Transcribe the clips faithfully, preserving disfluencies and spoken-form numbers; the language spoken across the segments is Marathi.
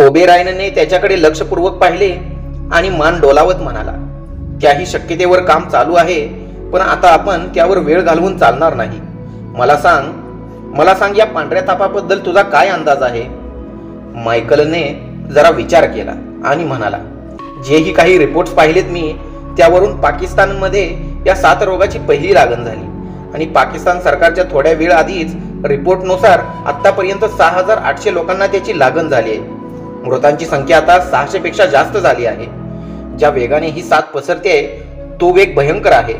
ओबेरायनने त्याच्याकडे लक्षपूर्वक पाहिले आणि मान डोलावत म्हणाला, त्याही शक्यतेवर काम चालू आहे, पण आता आपण त्यावर वेळ घालवून चालणार नाही. मला सांग मला सांग या पांढऱ्या तापाबद्दल तुझा काय अंदाज आहे? मायकलने जरा विचार केला आणि म्हणाला, जेही काही रिपोर्ट्स पाहिलेत मी, त्यावरून पाकिस्तानमध्ये या साथ रोगाची पहिली लागण झाली आणि पाकिस्तान सरकारच्या थोड्या वेळ आधीच रिपोर्टनुसार आतापर्यंत सहा हजार आठशे लोकांना त्याची लागण झाली आहे. मृतांची संख्या आता सहाशे पेक्षा जास्त झाली आहे. ज्या वेगाने ही साथ पसरते तो वेग भयंकर आहे.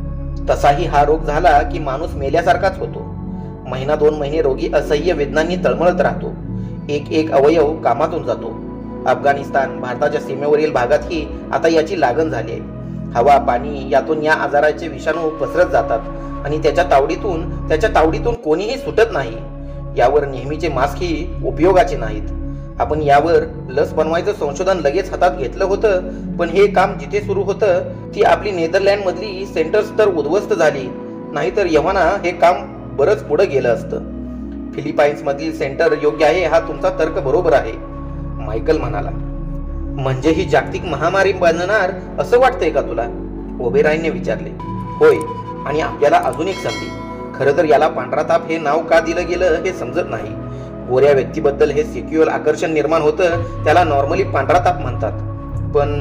तसाही हा रोग झाला की माणूस मेल्यासारखाच होतो. महिना दोन महिने रोगी असह्य वेदनांनी तळमळत राहतो. एक एक अवयव कामातून जातो. अफगाणिस्तान भारताच्या सीमेवरील भागातही आता याची लागण झाली आहे. हवा पाणी यातून या आजाराचे विषाणू पसरत जातात आणि त्याच्या तावडीतून त्याच्या तावडीतून कोणीही सुटत नाही. यावर नेहमीचे मास्कही उपयोगाचे नाहीत. आपण यावर लस बनवायचं संशोधन लगेच हातात घेतलं होतं, पण हे काम जिथे सुरू होतं ती आपली नेदरलँड मधली सेंटर्स तर उद्ध्वस्त झाली, नाहीतर यव्हाना हे काम बरंच पुढे गेलं असतं. फिलिपाईन्स मधील सेंटर योग्य आहे हा तुमचा तर्क बरोबर आहे, मायकल म्हणाला. म्हणजे ही जागतिक महामारी बनणार असं वाटतंय का तुला? ओबेरायने विचारले. होय, आणि आपल्याला अजून एक संधी. खरं तर याला पांढरा ताप हे नाव का दिलं गेलं हे समजत नाही. गोऱ्या व्यक्तीबद्दल हे सिक्युअल आकर्षण निर्माण होतं, त्याला नॉर्मली पांढरा ताप म्हणतात. पण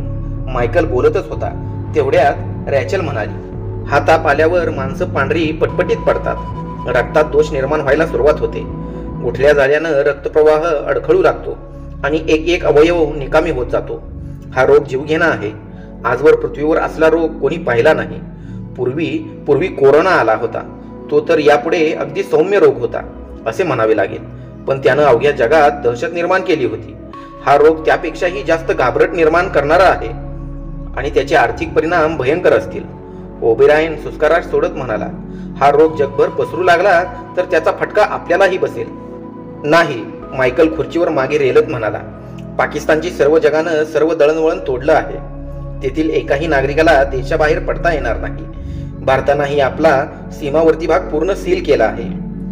मायकल बोलतच होता तेवढ्यात रॅचल म्हणाली, हा ताप आल्यावर माणसं पांढरी पटपटीत पडतात. रक्तात दोष निर्माण व्हायला सुरुवात होते. गुठल्या झाल्यानं रक्तप्रवाह अडखळू लागतो आणि एक एक अवयव निकामी होत जातो. हा रोग जीवघेणा आहे. आजवर पृथ्वीवर असला रोग कोणी पाहिला नाही. पूर्वी पूर्वी कोरोना आला होता, तो तर यापुढे अगदी सौम्य रोग होता असे म्हणावे लागेल, पण त्यानं अवघ्या जगात दहशत निर्माण केली होती. हा रोग त्यापेक्षाही जास्त घाबरट निर्माण करणारा आहे आणि त्याचे आर्थिक परिणाम भयंकर असतील. ओबेरायन सुस्काराट सोडत म्हणाला, हा रोग जगभर पसरू लागला तर त्याचा फटका आपल्यालाही बसेल. नाही, मायकल खुर्चीवर मागे रेलत म्हणाला, पाकिस्तानची सर्व जगानं सर्व दळणवळण तोडलं आहे. तेथील एकाही नागरिकाला देशाबाहेर पडता येणार नाही. भारतानेही आपला सीमावर्ती भाग पूर्ण सील केला आहे.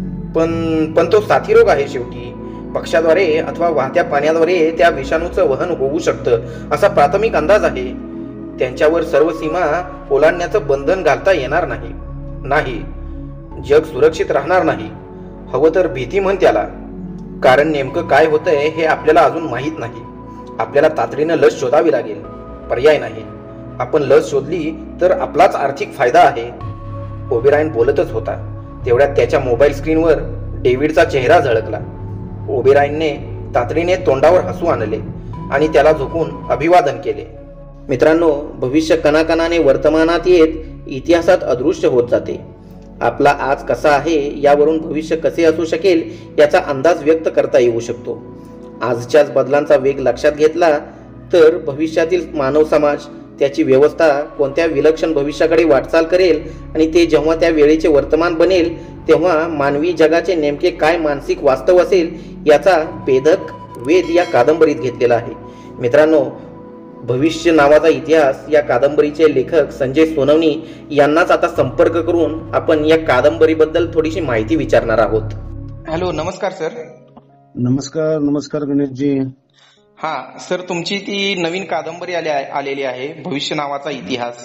पण पण तो साथीरोग आहे. शेवटी पक्ष्याद्वारे अथवा वाहत्या पाण्याद्वारे त्या विषाणूचं वहन होऊ शकतं असा प्राथमिक अंदाज आहे. त्यांच्यावर सर्व सीमा ओलांडण्याचं बंधन घालता येणार नाही. नाही, जग सुरक्षित राहणार नाही. हवं तर भीती म्हण त्याला, कारण नेमकं काय होतंय हे आपल्याला अजून माहीत नाही. आपल्याला तातडीनं लस शोधावी लागेल, पर्याय नाही. आपण लस शोधली तर आपलाच आर्थिक फायदा आहे. ओबेरायन बोलतच होता तेवढ्यात त्याच्या मोबाईल स्क्रीनवर डेव्हिडचा चेहरा झळकला. ओबेरायनने तातडीने तोंडावर हसू आणले आणि त्याला झुकून अभिवादन केले. मित्रांनो, भविष्य कणाकणाने वर्तमानात येत इतिहासात अदृश्य होत जाते. आपला आज कसा आहे यावरून भविष्य कसे असू शकेल याचा अंदाज व्यक्त करता येऊ शकतो. आजच्याच बदलांचा वेग लक्षात घेतला तर भविष्यातील मानव समाज, त्याची व्यवस्था कोणत्या विलक्षण भविष्याकडे वाटचाल करेल आणि ते जेव्हा त्या वेळेचे वर्तमान बनेल तेव्हा मानवी जगाचे नेमके काय मानसिक वास्तव असेल याचा भेदक वेध या कादंबरीत घेतलेला आहे. मित्रांनो, भविष्य नावाचा इतिहास या कादंबरीचे लेखक संजय सोनवणी यांनाच आता संपर्क करून आपण या कादंबरीबद्दल थोडीशी माहिती विचारणार आहोत. हॅलो, नमस्कार सर. नमस्कार. नमस्कार गणेशजी. हा सर, तुमची ती नवीन कादंबरी आलेली आहे, भविष्य नावाचा इतिहास.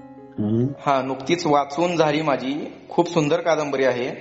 हा, नुकतीच वाचून झाली माझी. खूप सुंदर कादंबरी आहे.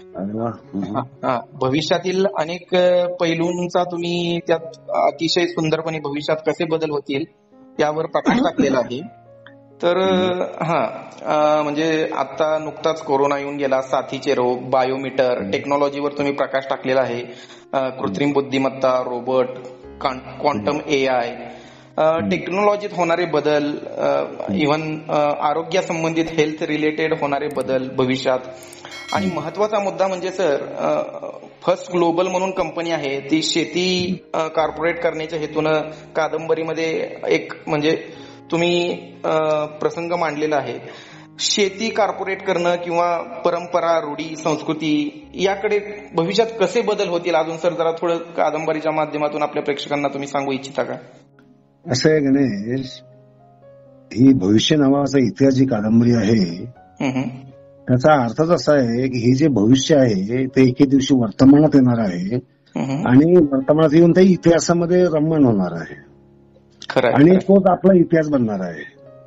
भविष्यातील अनेक पैलूंचा तुम्ही त्यात अतिशय सुंदरपणे भविष्यात कसे बदल होतील यावर प्रकाश टाकलेला आहे. तर हा म्हणजे आता नुकताच कोरोना येऊन गेला, साथीचे रोग, बायोमीटर टेक्नॉलॉजीवर तुम्ही प्रकाश टाकलेला आहे. कृत्रिम बुद्धिमत्ता, रोबोट, क्वांटम ए आय, टेक्नॉलॉजीत होणारे बदल, इव्हन आरोग्यासंबंधित हेल्थ रिलेटेड होणारे बदल भविष्यात. आणि महत्वाचा मुद्दा म्हणजे सर, फर्स्ट ग्लोबल म्हणून कंपनी आहे, ती शेती कॉर्पोरेट करण्याच्या हेतून कादंबरीमध्ये एक म्हणजे तुम्ही प्रसंग मांडलेला आहे. शेती कॉर्पोरेट करणं किंवा परंपरा, रूढी, संस्कृती याकडे भविष्यात कसे बदल होतील अजून सर जरा थोडं कादंबरीच्या माध्यमातून आपल्या प्रेक्षकांना तुम्ही सांगू इच्छिता का? असं आहे गणेश, ही भविष्य नावाचा इतिहास जी कादंबरी आहे त्याचा अर्थच असा आहे की हे जे भविष्य आहे ते एके दिवशी वर्तमानात येणार आहे आणि वर्तमानात येऊन ते इतिहासामध्ये रममाण होणार आहे आणि तोच आपला इतिहास बनणार आहे.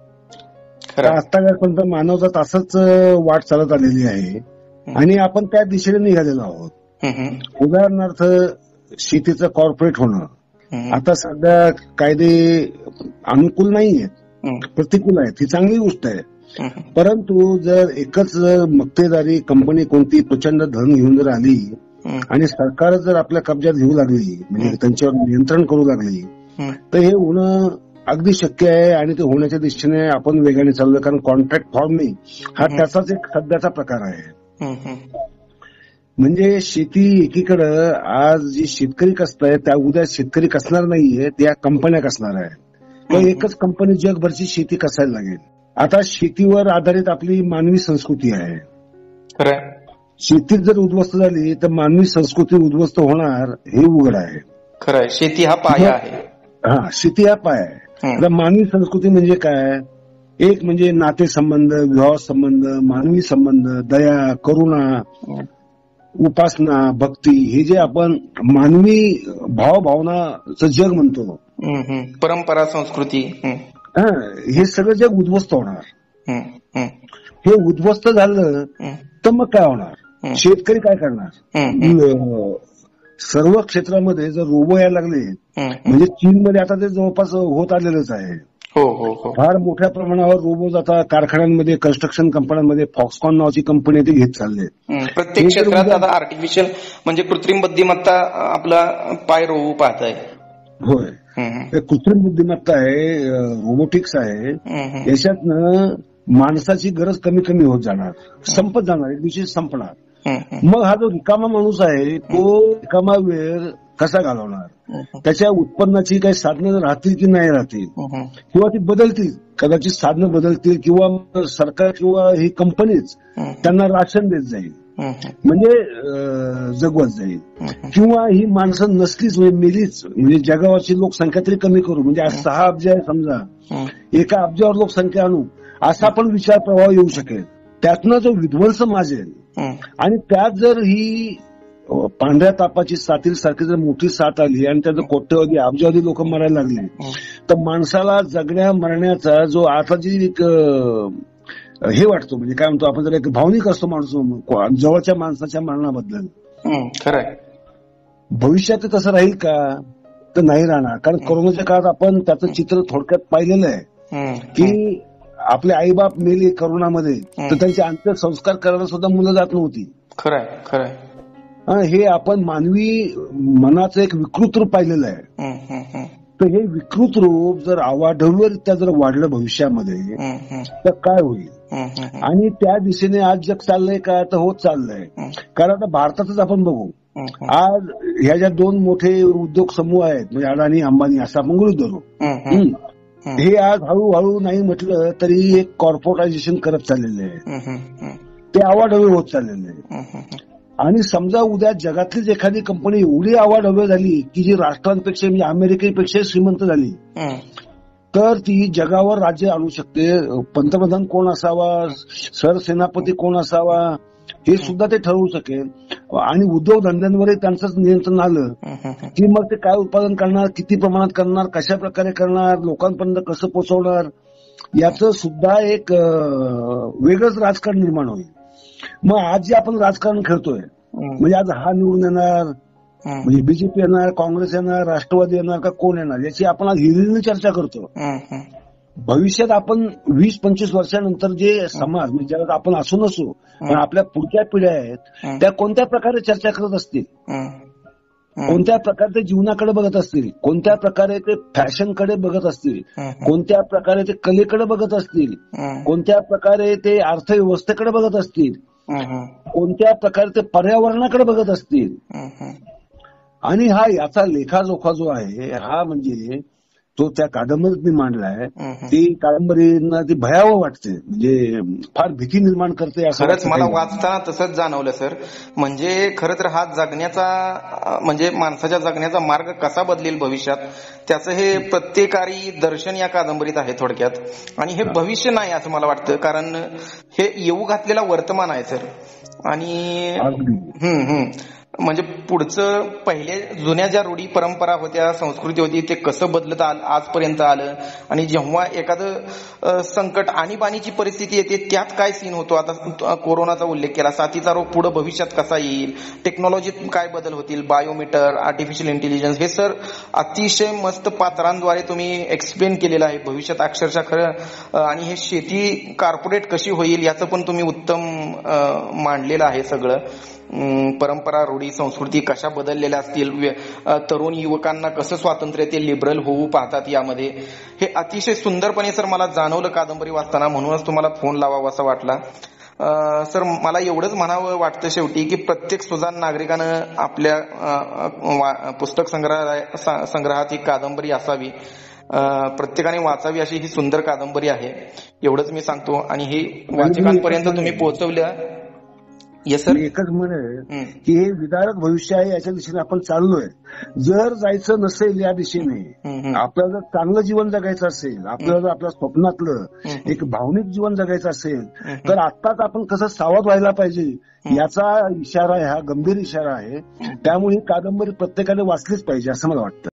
आतापर्यंत मानवजात असंच वाट चालत आलेली आहे आणि आपण त्या दिशेने निघालेलो आहोत. उदाहरणार्थ शेतीचं कॉर्पोरेट होणं आता सध्या कायदे अनुकूल नाहीयेत, प्रतिकूल आहेत, ही चांगली गोष्ट आहे. परंतु जर एकच मक्तेदारी कंपनी कोणती प्रचंड धन घेऊन जर आली आणि सरकार जर आपल्या कब्जात घेऊ लागली, म्हणजे त्यांच्यावर नियंत्रण करू लागली, तर हे होणं अगदी शक्य आहे आणि ते होण्याच्या दिशेने आपण वेगाने चाललोय. कारण कॉन्ट्रॅक्ट फार्मिंग हा त्याचाच एक सध्याचा प्रकार आहे. म्हणजे शेती एकीकडं आज जी शेतकरी कसताय त्या उद्या शेतकरी कसणार नाहीये, त्या कंपन्या कसणार आहे. तर एकच कंपनी जगभरची शेती कसायला लागेल. आता शेतीवर आधारित आपली मानवी संस्कृती आहे. शेतीत जर उद्ध्वस्त झाली तर मानवी संस्कृती उद्ध्वस्त होणार हे उघड आहे. खरंय, शेती हा पाया आहे. हा, शेती हा पाया आहे. आता मानवी संस्कृती म्हणजे काय? एक म्हणजे नातेसंबंध, विवाह संबंध, मानवी संबंध, दया, करुणा, उपासना, भक्ती, हे जे आपण मानवी भावभावनाचं जग म्हणतो, परंपरा, संस्कृती, हे सगळं जग उद्ध्वस्त होणार. हे उद्ध्वस्त झालं तर मग काय होणार? शेतकरी काय करणार? सर्व क्षेत्रामध्ये जर रोबो यायला लागले, म्हणजे चीनमध्ये आता ते जवळपास होत आलेलंच आहे. हो हो हो फार मोठ्या प्रमाणावर रोबोज आता कारखान्यांमध्ये, कन्स्ट्रक्शन कंपन्यांमध्ये, फॉक्सकॉन नावाची कंपनी ते घेत चालले. प्रत्येक क्षेत्रात आता आर्टिफिशियल म्हणजे कृत्रिम बुद्धिमत्ता आपला पाय रोवू पाहत आहे. होय, कृत्रिम बुद्धिमत्ता आहे, रोबोटिक्स आहे. याच्यातनं माणसाची गरज कमी कमी होत जाणार, संपत जाणार, एक दिवशी संपणार. मग हा जो रिकामा माणूस आहे तो रिकामा वेळ कसा घालवणार? त्याच्या उत्पन्नाची काही साधनं राहतील की नाही राहतील, किंवा ती बदलतील, कदाचित साधनं बदलतील, किंवा सरकार किंवा ही कंपनीच त्यांना राशन देत जाईल, म्हणजे जगवत जाईल. किंवा ही माणसं नसलीच, म्हणजे मेलीच, म्हणजे जगावरची लोकसंख्या तरी कमी करू, म्हणजे आज सहा अब्ज आहे समजा, एका अब्जावर लोकसंख्या आणू, असा पण विचार प्रवाह येऊ शकेल. त्यातनं जो विध्वंस माजेल आणि त्यात जर ही पांढऱ्या तापाची साथील सारखी जर मोठी साथ आली आणि त्याचं कोट्यवधी अब्जावधी लोक मरायला लागले, तर माणसाला जगण्या मरण्याचा जो आता जी एक हे वाटतो, म्हणजे काय म्हणतो आपण, जर एक भावनिक असतो माणूस जवळच्या माणसाच्या मरणाबद्दल, खरंय, भविष्यात तसं राहील का? तर नाही राहणार. कारण कोरोनाच्या काळात आपण त्याचं चित्र थोडक्यात पाहिलेलं आहे की आपले आईबाप मेले करोनामध्ये, तर त्यांचे अंत्यसंस्कार करायला सुद्धा मुलं जात नव्हती. खरंय खरंय, हे आपण मानवी मनाचं एक विकृत रूप पाहिलेलं आहे. तर हे विकृत रूप जर अवाढव्यरित्या जर वाढलं भविष्यामध्ये तर काय होईल? आणि त्या दिशेने आज जग चाललंय का? तर होत चाललंय. कारण आता भारतातच आपण बघू, आज ह्या ज्या दोन मोठे उद्योग समूह आहेत, म्हणजे अडाणी, अंबानी, असं आपण गृहीत धरू, हे आज हळूहळू नाही म्हटलं तरी एक कॉर्पोरेटायझेशन करत चाललेलं आहे, ते अवाढव्य होत चाललेलं आहे. आणि समजा उद्या जगातलीच एखादी कंपनी एवढी अवाढव्य झाली की जी राष्ट्रांपेक्षा, म्हणजे अमेरिकेपेक्षा श्रीमंत झाली, तर ती जगावर राज्य आणू शकते. पंतप्रधान कोण असावा, सरसेनापती कोण असावा, हे सुद्धा ते ठरवू शकेल. आणि उद्योगधंद्यांवरही त्यांचं नियंत्रण आलं की मग ते काय उत्पादन करणार, किती प्रमाणात करणार, कशा प्रकारे करणार, लोकांपर्यंत कसं पोहोचवणार, याचं सुद्धा एक वेगळंच राजकारण निर्माण होईल. मग आज जे आपण राजकारण खेळतोय, म्हणजे आज हा निवडून येणार, म्हणजे बीजेपी येणार, काँग्रेस येणार, राष्ट्रवादी येणार का कोण येणार, याची आपण आज हिरिरीने चर्चा करतो. भविष्यात आपण वीस पंचवीस वर्षानंतर जे समाज, म्हणजे जगात आपण असू नसू, पण आपल्या पुढच्या पिढ्या आहेत त्या कोणत्या प्रकारे चर्चा करत असतील, कोणत्या प्रकारे ते जीवनाकडे बघत असतील, कोणत्या प्रकारे ते फॅशनकडे बघत असतील, कोणत्या प्रकारे ते कलेकडे बघत असतील, कोणत्या प्रकारे ते अर्थव्यवस्थेकडे बघत असतील, कोणत्या प्रकारे ते पर्यावरणाकडे बघत असतील. आणि हा याचा लेखाजोखा जो आहे हा म्हणजे तो त्या कादंबरीत मी मांडलाय. ती कादंबरीना ती भयावह वाटते, म्हणजे फार भीती निर्माण करते. खरंच मला वाचताना तसंच जाणवलं सर. म्हणजे खरं तर हा जगण्याचा, म्हणजे माणसाच्या जगण्याचा मार्ग कसा बदलेल भविष्यात, त्याचं हे प्रत्येकारी दर्शन या कादंबरीत आहे थोडक्यात. आणि हे भविष्य नाही असं मला वाटतं, कारण हे येऊ घातलेला वर्तमान आहे सर. आणि हम्म हम्म म्हणजे पुढचं पहिले जुन्या ज्या रूढी परंपरा होत्या, संस्कृती होती, ते कसं बदलत आलं आजपर्यंत आलं, आणि जेव्हा एखादं संकट आणीबाणीची परिस्थिती येते त्यात काय सीन होतो. आता कोरोनाचा उल्लेख केला, साथीचा रोग पुढे भविष्यात कसा येईल, टेक्नॉलॉजीत काय बदल होतील, बायोमीटर, आर्टिफिशियल इंटेलिजन्स, हे सर अतिशय मस्त पात्रांद्वारे तुम्ही एक्सप्लेन केलेलं आहे भविष्यात अक्षरशः खरं. आणि हे शेती कॉर्पोरेट कशी होईल याचं पण तुम्ही उत्तम मांडलेलं आहे सगळं. परंपरा, रूढी, संस्कृती कशा बदललेल्या असतील, तरुण युवकांना कसं स्वातंत्र्य ते लिबरल होऊ पाहतात यामध्ये, हे अतिशय सुंदरपणे सर मला जाणवलं कादंबरी वाचताना. म्हणूनच तुम्हाला फोन लावावा असं वाटला. सर मला एवढंच म्हणावं वाटतं शेवटी की प्रत्येक सुजाण नागरिकानं आपल्या पुस्तक संग्रहालय संग्रहात ही कादंबरी असावी, प्रत्येकाने वाचावी अशी ही सुंदर कादंबरी आहे, एवढंच मी सांगतो. आणि हे वाचकांपर्यंत तुम्ही पोहोचवल्या. Yes sir. एकच म्हणे की हे विदारक भविष्य आहे, याच्या दिशेने आपण चाललोय. जर जायचं नसेल या दिशेने, आपल्याला जर चांगलं जीवन जगायचं असेल, आपल्याला जर आपल्या स्वप्नातलं एक भावनिक जीवन जगायचं असेल, तर आत्ताच आपण कसं सावध व्हायला पाहिजे याचा इशारा आहे, हा गंभीर इशारा आहे. त्यामुळे ही कादंबरी प्रत्येकाने वाचलीच पाहिजे असं मला वाटतं.